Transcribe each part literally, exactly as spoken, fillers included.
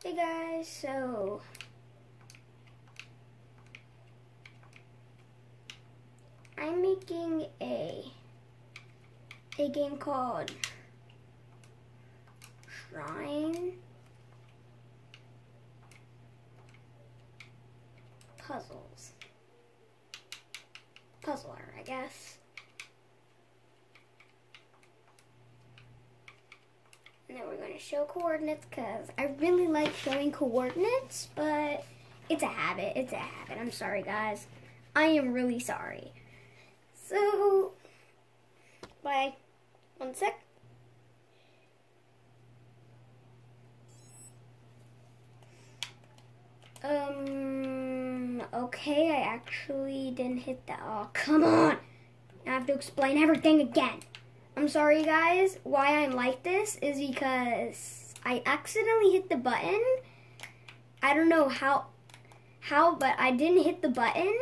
Hey guys, so I'm making a a game called Shrine Puzzles. Puzzler, I guess. And then we're going to show coordinates because I really like showing coordinates, but it's a habit. It's a habit. I'm sorry, guys. I am really sorry. So, bye. One sec. Um, okay, I actually didn't hit that. Oh, come on. I have to explain everything again. I'm sorry, guys. Why I'm like this is because I accidentally hit the button. I don't know how, how, but I didn't hit the button.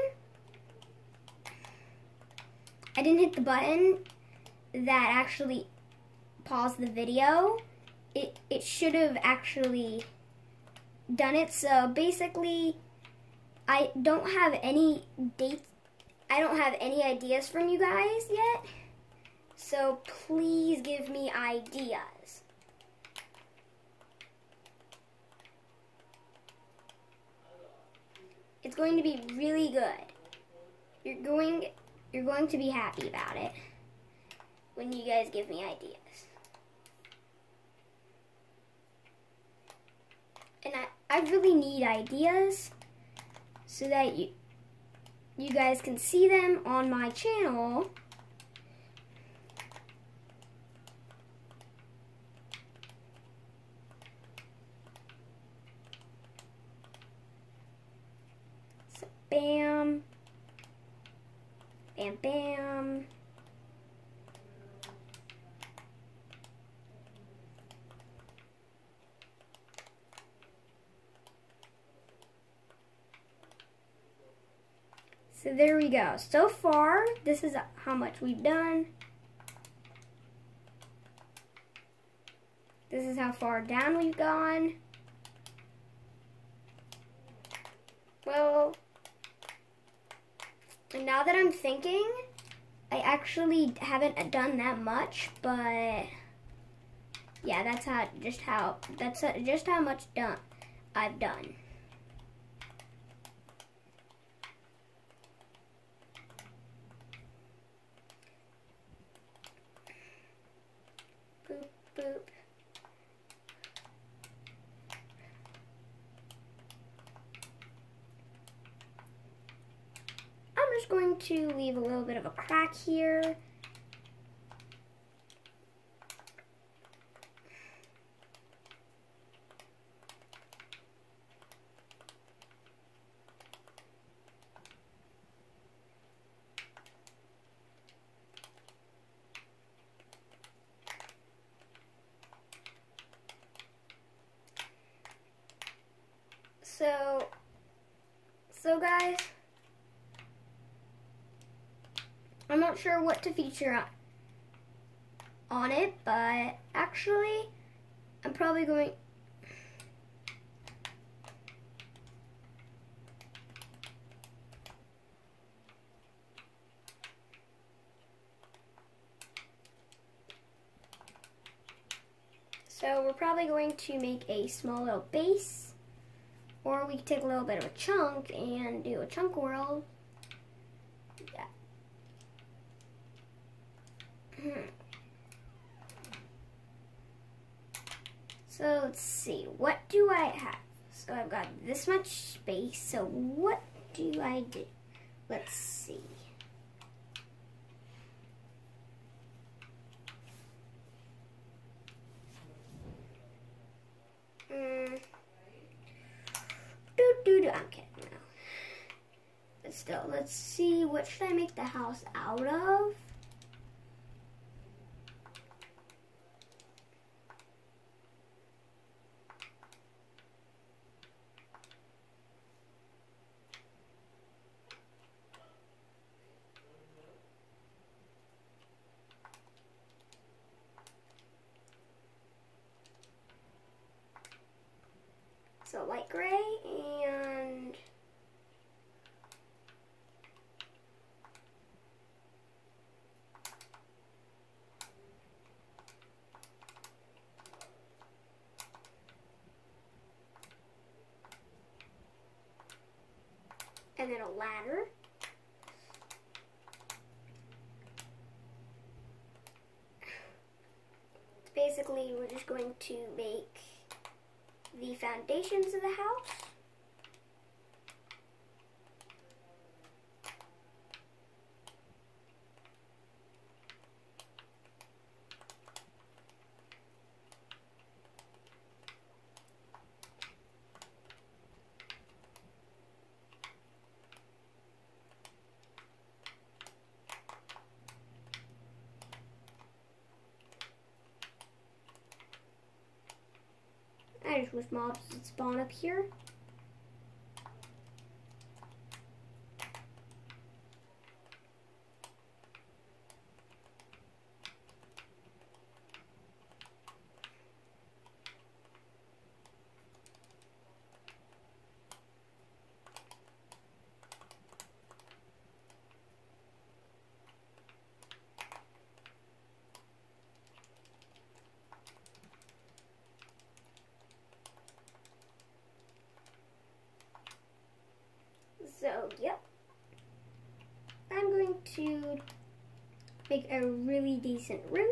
I didn't hit the button that actually paused the video. It, it should have actually done it. So basically, I don't have any dates. I don't have any ideas from you guys yet. So please give me ideas. It's going to be really good. You're going you're going to be happy about it when you guys give me ideas. And I, I really need ideas so that you you guys can see them on my channel. Bam, bam, bam. So there we go. So far, this is how much we've done. This is how far down we've gone. Well, and now that I'm thinking, I actually haven't done that much, but yeah, that's how just how that's just how much done I've done. Boop boop. I'm just going to leave a little bit of a crack here. So, so guys, I'm not sure what to feature on, on it, but actually, I'm probably going... So we're probably going to make a small little base, or we could take a little bit of a chunk and do a chunk world. Yeah. So let's see, what do I have? So I've got this much space, so what do I do? Let's see. Mm. Do, do, do. I'm kidding now. But still, let's see, what should I make the house out of? So light gray and and then a ladder. Basically, we're just going to make the foundations of the house. I just wish mobs would spawn up here. So, yep. I'm going to make a really decent roof.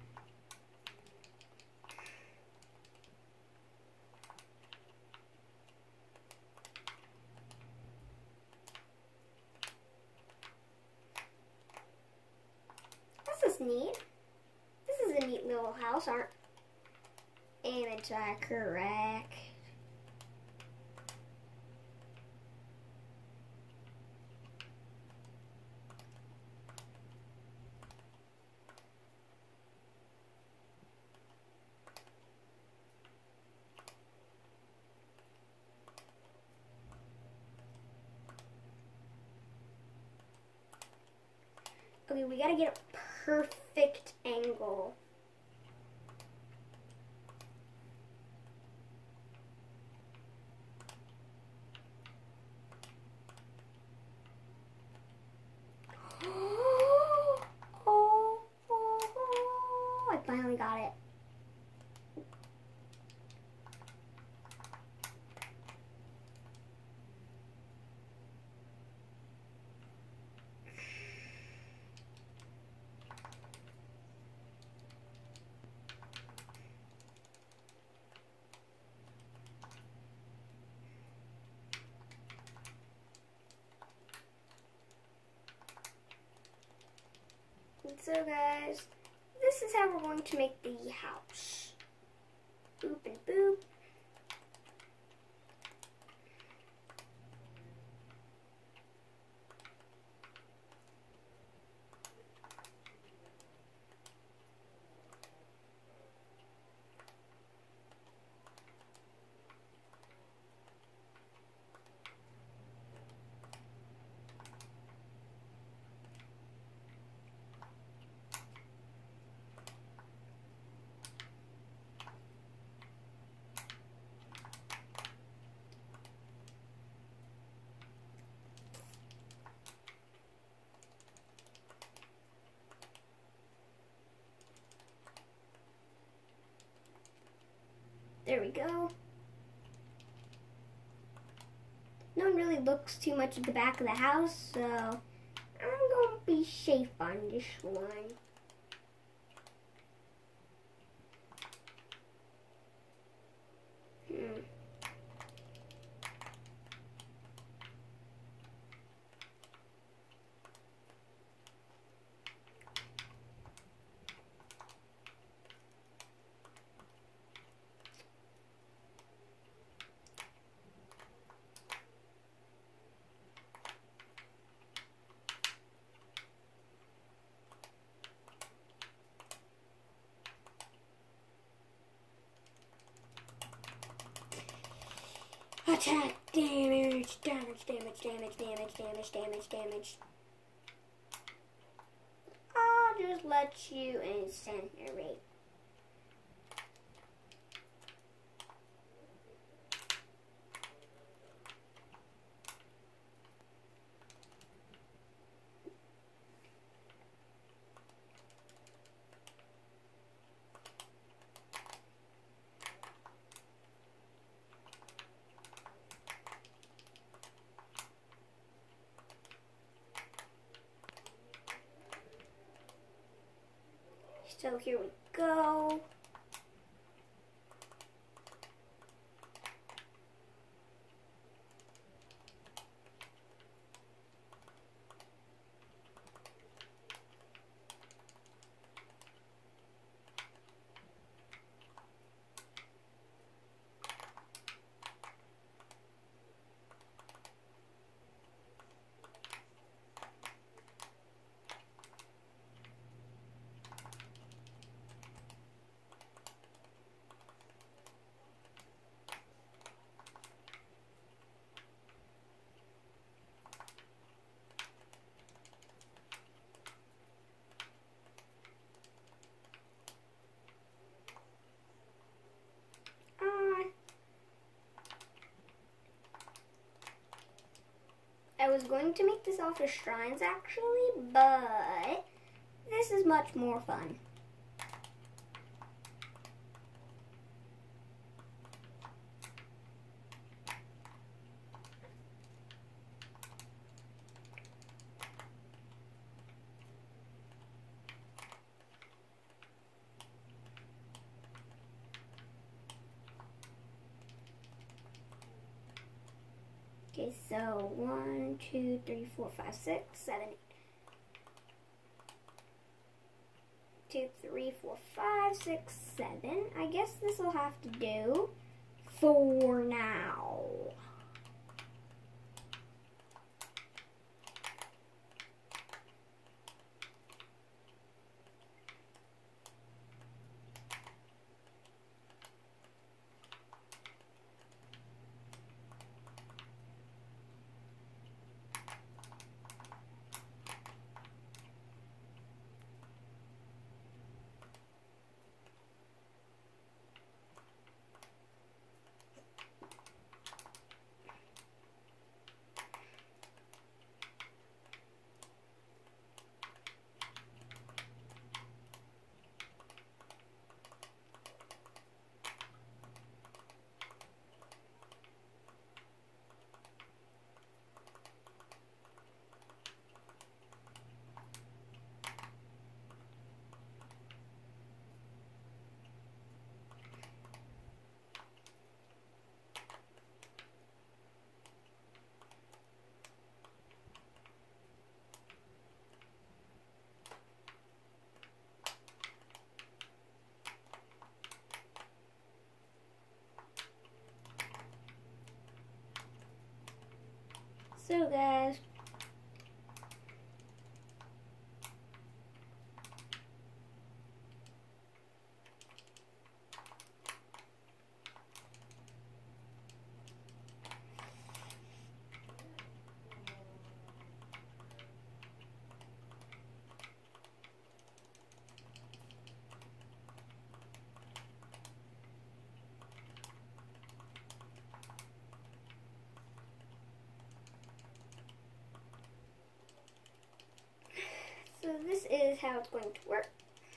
This is neat. This is a neat little house, aren't Ain't I correct? Okay, we gotta get a perfect angle. Oh, oh, oh, I finally got it. So guys, this is how we're going to make the house. Boop and boop. There we go. No one really looks too much at the back of the house, so I'm gonna be safe on this one. Hmm. Attack, damage, damage, damage, damage, damage, damage, damage, damage. I'll just let you incinerate. So here we go. I was going to make this off of shrines actually, but this is much more fun. Okay, so one, two, three, four, five, six, seven, eight. Two, three, four, five, six, seven. I guess this will have to do for now. So guys, so this is how it's going to work.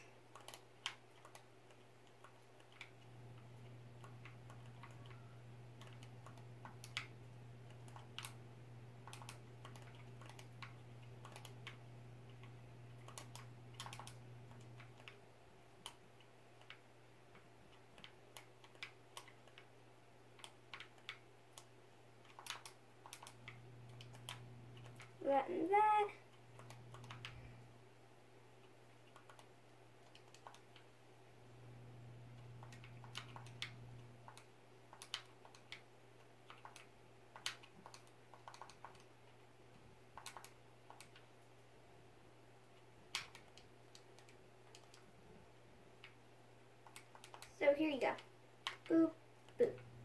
That and that. So here you go. Boop, boop.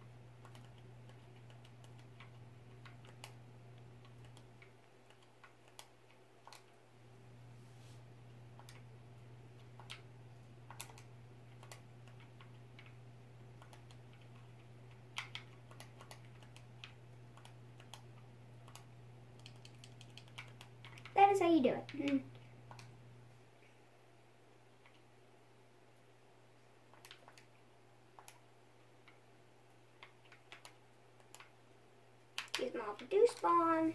That is how you do it. Mm. Use mob do spawn.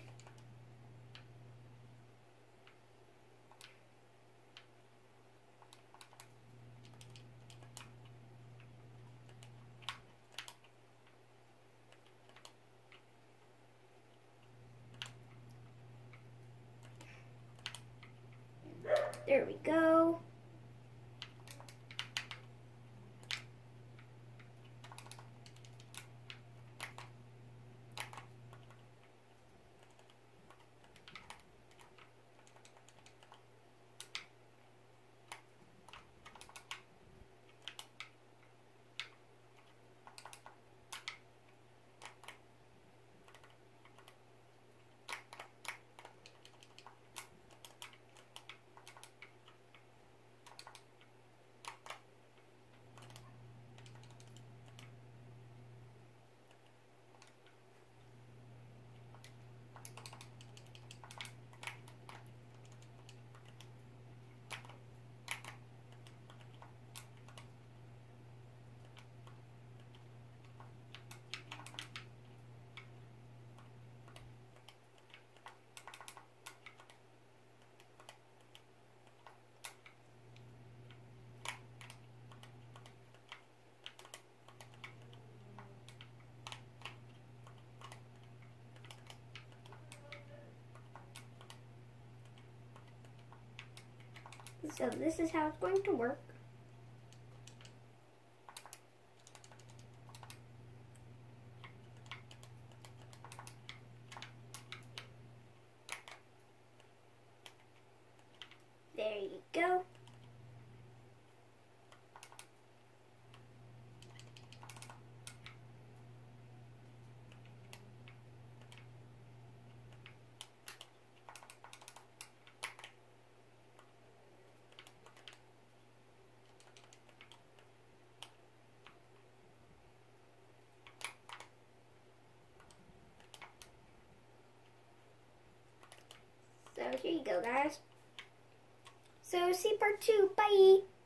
There we go. So this is how it's going to work. There you go. So here you go, guys. So see part two. Bye.